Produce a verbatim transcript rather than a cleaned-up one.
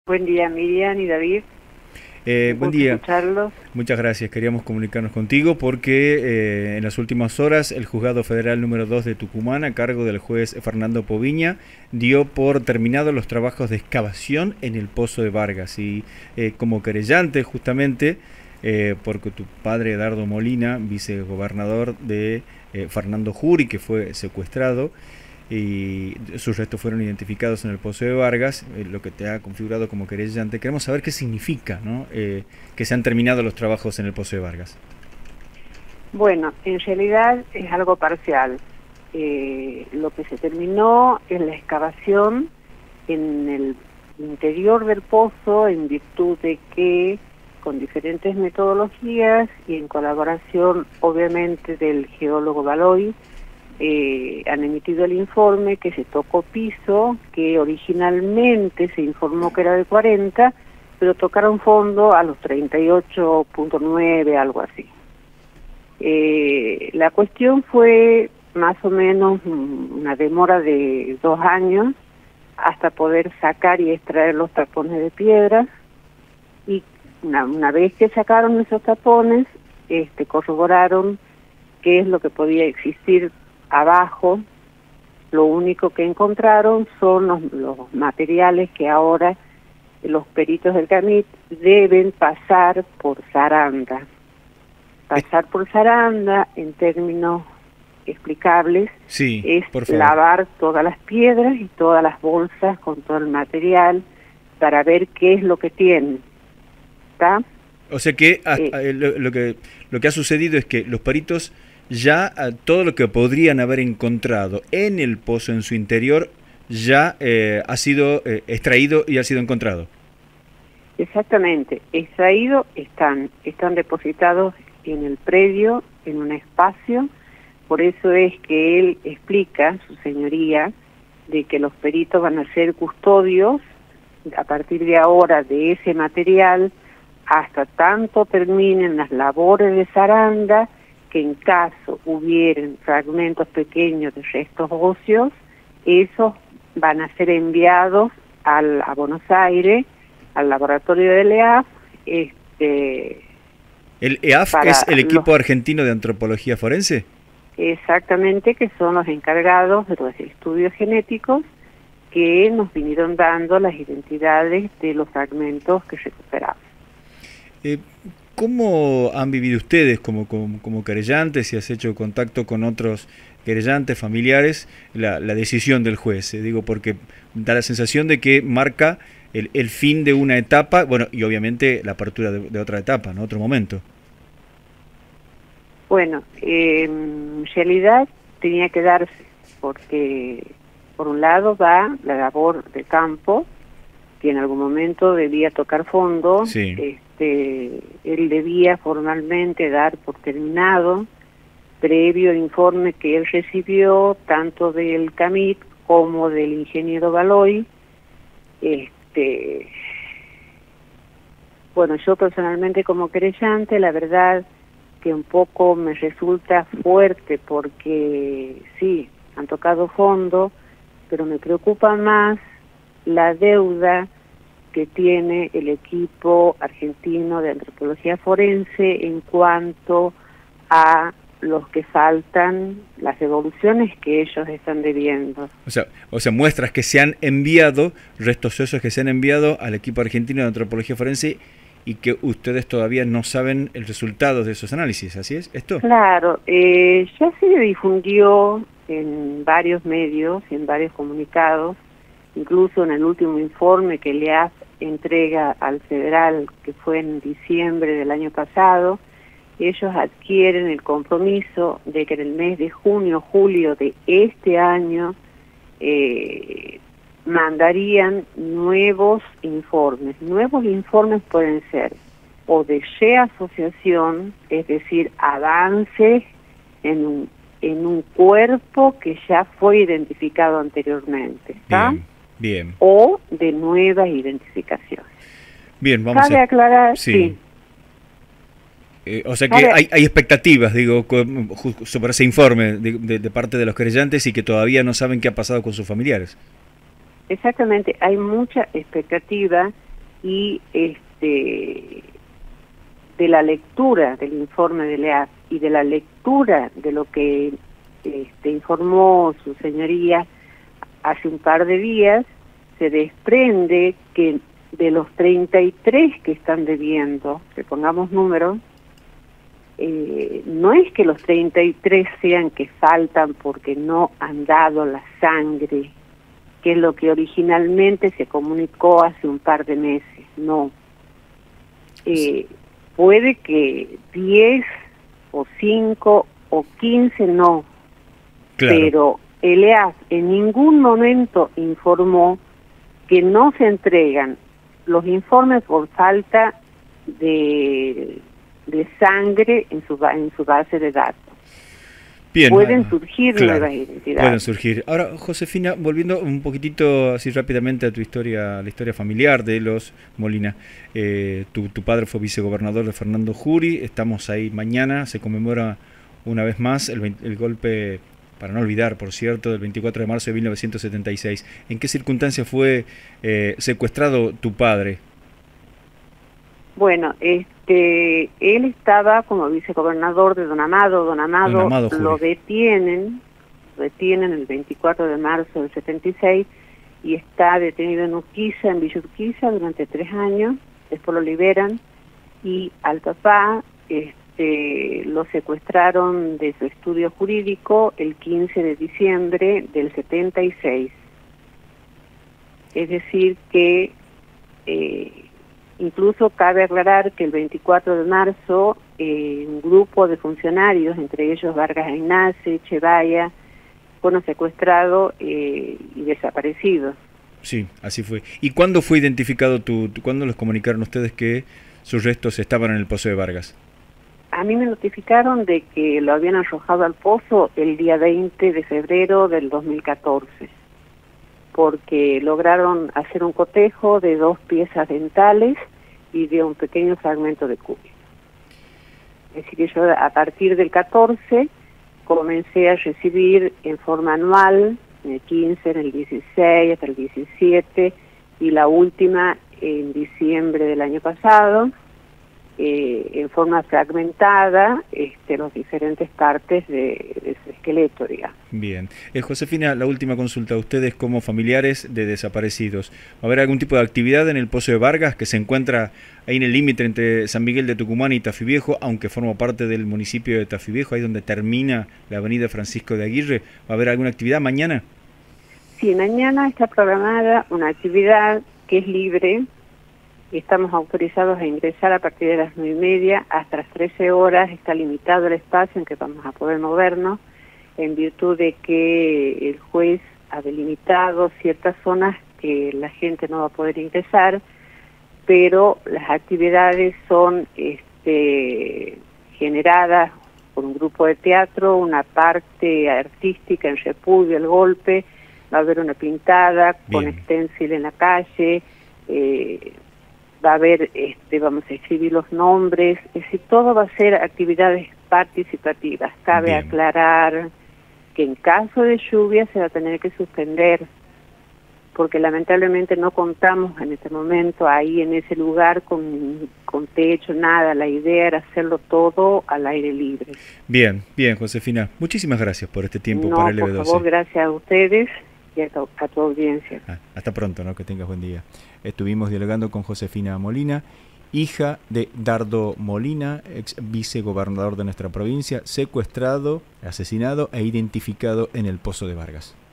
Buen día, Miriam y David. Eh, Un buen gusto día, escucharlos. muchas gracias. Queríamos comunicarnos contigo porque eh, en las últimas horas el Juzgado Federal número dos de Tucumán, a cargo del juez Fernando Poviña, dio por terminados los trabajos de excavación en el Pozo de Vargas. Y eh, como querellante justamente, eh, porque tu padre Edardo Molina, vicegobernador de eh, Fernando Jury, que fue secuestrado, y sus restos fueron identificados en el Pozo de Vargas, eh, lo que te ha configurado como querellante. Queremos saber qué significa, ¿no? Eh, que se han terminado los trabajos en el Pozo de Vargas. Bueno, en realidad es algo parcial. Eh, lo que se terminó es la excavación en el interior del pozo, en virtud de que con diferentes metodologías y en colaboración obviamente del geólogo Baloy, Eh, han emitido el informe que se tocó piso, que originalmente se informó que era de cuarenta, pero tocaron fondo a los treinta y ocho punto nueve, algo así. Eh, la cuestión fue más o menos una demora de dos años hasta poder sacar y extraer los tapones de piedra, y una, una vez que sacaron esos tapones, este, corroboraron qué es lo que podía existir abajo. Lo único que encontraron son los, los materiales que ahora los peritos del CAMIT deben pasar por zaranda. Pasar por zaranda, en términos explicables, Sí, es por favor. lavar todas las piedras y todas las bolsas con todo el material para ver qué es lo que tienen. ¿Está? O sea que, ah, Eh, ah, lo, lo que lo que ha sucedido es que los peritos ya ah, todo lo que podrían haber encontrado en el pozo en su interior ya eh, ha sido eh, extraído y ha sido encontrado. Exactamente, extraídos están, están depositados en el predio, en un espacio. Por eso es que él explica, su señoría, de que los peritos van a ser custodios a partir de ahora de ese material hasta tanto terminen las labores de zaranda, que en caso hubieran fragmentos pequeños de restos óseos, esos van a ser enviados al, a Buenos Aires, al laboratorio del E A F, este, ¿El E A F para es el equipo los, argentino de antropología forense? exactamente, que son los encargados de los estudios genéticos que nos vinieron dando las identidades de los fragmentos que recuperamos. Eh, ¿Cómo han vivido ustedes como, como, como querellantes, si has hecho contacto con otros querellantes, familiares, la, la decisión del juez? Eh, digo, porque da la sensación de que marca el, el fin de una etapa, bueno, y obviamente la apertura de, de otra etapa, ¿no? Otro momento. Bueno, eh, en realidad tenía que darse, porque por un lado va la labor de campo, que en algún momento debía tocar fondo. Sí. Este, él debía formalmente dar por terminado, previo informe que él recibió tanto del CAMIT como del ingeniero Baloy. Este, bueno, yo personalmente como querellante, la verdad que un poco me resulta fuerte, porque sí, han tocado fondo, pero me preocupa más la deuda que tiene el equipo argentino de antropología forense en cuanto a los que faltan, las devoluciones que ellos están debiendo. O sea, o sea, muestras que se han enviado, restos óseos que se han enviado al equipo argentino de antropología forense y que ustedes todavía no saben el resultado de esos análisis, ¿así es esto? Claro, eh, ya se difundió en varios medios, en varios comunicados, incluso en el último informe que el E A F entrega al federal, que fue en diciembre del año pasado. Ellos adquieren el compromiso de que en el mes de junio, julio de este año eh, mandarían nuevos informes. Nuevos informes pueden ser o de reasociación, es decir, avances en un, en un cuerpo que ya fue identificado anteriormente, ¿está? Bien, bien. O de nuevas identificaciones. Bien, vamos Cabe a... aclarar, Sí. sí. Eh, o sea que Cabe, hay, hay expectativas, digo, con- ju- sobre ese informe de, de- de parte de los querellantes y que todavía no saben qué ha pasado con sus familiares. exactamente, hay mucha expectativa y este de la lectura del informe del E A F y de la lectura de lo que este, informó su señoría hace un par de días, se desprende que de los treinta y tres que están debiendo, que pongamos números, eh, no es que los treinta y tres sean que faltan porque no han dado la sangre, que es lo que originalmente se comunicó hace un par de meses, no. Eh, puede que diez o cinco o quince no, claro. Pero el E A F en ningún momento informó que no se entregan los informes por falta de, de sangre en su, en su base de datos. Bien, pueden surgir claro, nuevas identidades. Pueden surgir. Ahora, Josefina, volviendo un poquitito así rápidamente a tu historia, la historia familiar de los Molina. Eh, tu, tu padre fue vicegobernador de Fernando Jury. Estamos ahí mañana. Se conmemora una vez más el, el golpe, para no olvidar, por cierto, del veinticuatro de marzo de mil novecientos setenta y seis. ¿En qué circunstancias fue eh, secuestrado tu padre? Bueno, este, él estaba como vicegobernador de Don Amado. Don Amado, Don Amado lo detienen, lo detienen el veinticuatro de marzo del setenta y seis y está detenido en Urquiza, en Villa Urquiza, durante tres años. Después lo liberan y al papá este, lo secuestraron de su estudio jurídico el quince de diciembre del setenta y seis. Es decir que... Eh, Incluso cabe aclarar que el veinticuatro de marzo eh, un grupo de funcionarios, entre ellos Vargas Ignace, Chevaya, fueron secuestrados eh, y desaparecidos. Sí, así fue. ¿Y cuándo fue identificado tu, tu, cuándo les comunicaron ustedes que sus restos estaban en el pozo de Vargas? A mí me notificaron de que lo habían arrojado al pozo el día veinte de febrero del dos mil catorce. Porque lograron hacer un cotejo de dos piezas dentales y de un pequeño fragmento de cúbito. Es decir, que yo a partir del catorce comencé a recibir en forma anual, en el quince, en el dieciséis, hasta el diecisiete, y la última en diciembre del año pasado, eh, en forma fragmentada, este, las diferentes partes de, de su esqueleto, digamos. Bien. Eh, Josefina, la última consulta. Ustedes como familiares de desaparecidos, ¿va a haber algún tipo de actividad en el Pozo de Vargas, que se encuentra ahí en el límite entre San Miguel de Tucumán y Tafí Viejo, aunque forma parte del municipio de Tafí Viejo, ahí donde termina la avenida Francisco de Aguirre? ¿Va a haber alguna actividad mañana? Sí, mañana está programada una actividad que es libre. Estamos autorizados a ingresar a partir de las nueve y media hasta las trece horas. Está limitado el espacio en que vamos a poder movernos, en virtud de que el juez ha delimitado ciertas zonas que la gente no va a poder ingresar, pero las actividades son este, generadas por un grupo de teatro, una parte artística en repudio al golpe, va a haber una pintada con stencil en la calle, eh, va a haber, este, vamos a escribir los nombres, es decir, todo va a ser actividades participativas. Cabe Bien. aclarar que en caso de lluvia se va a tener que suspender, porque lamentablemente no contamos en este momento ahí en ese lugar con, con techo, nada. La idea era hacerlo todo al aire libre. Bien, bien, Josefina. Muchísimas gracias por este tiempo no, para L B doce. doce. Por favor, gracias a ustedes y a tu, a tu audiencia. Ah, hasta pronto, ¿no? Que tengas buen día. Estuvimos dialogando con Josefina Molina, hija de Dardo Molina, ex vicegobernador de nuestra provincia, secuestrado, asesinado e identificado en el Pozo de Vargas.